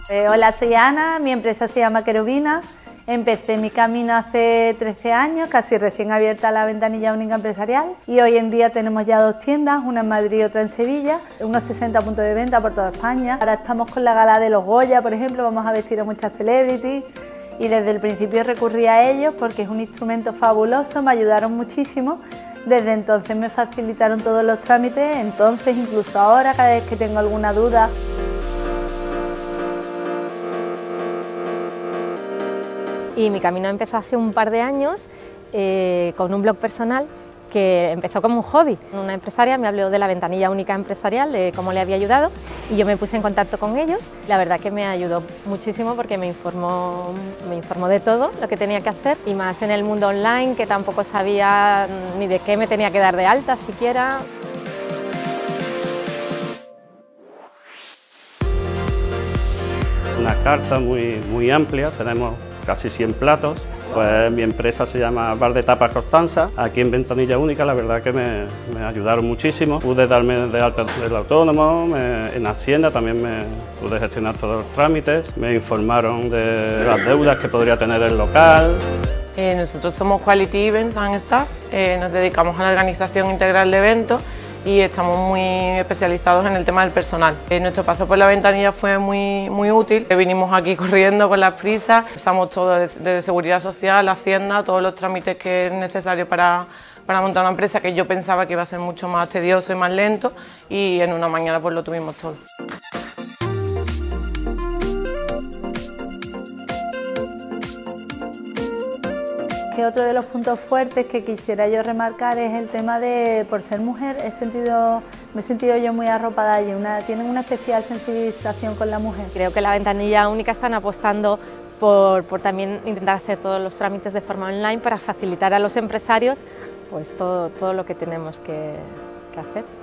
Hola, soy Ana, mi empresa se llama Querubina. Empecé mi camino hace 13 años, casi recién abierta la ventanilla única empresarial, y hoy en día tenemos ya 2 tiendas, una en Madrid y otra en Sevilla, unos 60 puntos de venta por toda España. Ahora estamos con la gala de los Goya, por ejemplo, vamos a vestir a muchas celebrities y desde el principio recurrí a ellos porque es un instrumento fabuloso, me ayudaron muchísimo. Desde entonces me facilitaron todos los trámites, entonces incluso ahora cada vez que tengo alguna duda. Y mi camino empezó hace un par de años con un blog personal que empezó como un hobby. Una empresaria me habló de la ventanilla única empresarial, de cómo le había ayudado, y yo me puse en contacto con ellos. La verdad que me ayudó muchísimo porque me informó de todo lo que tenía que hacer, y más en el mundo online, que tampoco sabía ni de qué me tenía que dar de alta siquiera. Una carta muy amplia, tenemos casi 100 platos. Pues mi empresa se llama Bar de Tapas Constanza. Aquí en Ventanilla Única la verdad que me ayudaron muchísimo. Pude darme de alta del autónomo, en Hacienda también me pude gestionar todos los trámites. Me informaron de las deudas que podría tener el local. Nosotros somos Quality Events and Staff, nos dedicamos a la organización integral de eventos y estamos muy especializados en el tema del personal. Nuestro paso por la ventanilla fue muy útil. Vinimos aquí corriendo con las prisas, usamos todo desde seguridad social, Hacienda, todos los trámites que es necesario para montar una empresa, que yo pensaba que iba a ser mucho más tedioso y más lento, y en una mañana pues lo tuvimos todo. Otro de los puntos fuertes que quisiera yo remarcar es el tema de, por ser mujer, me he sentido yo muy arropada y tienen una especial sensibilización con la mujer. Creo que la ventanilla única están apostando por también intentar hacer todos los trámites de forma online para facilitar a los empresarios pues todo lo que tenemos que hacer.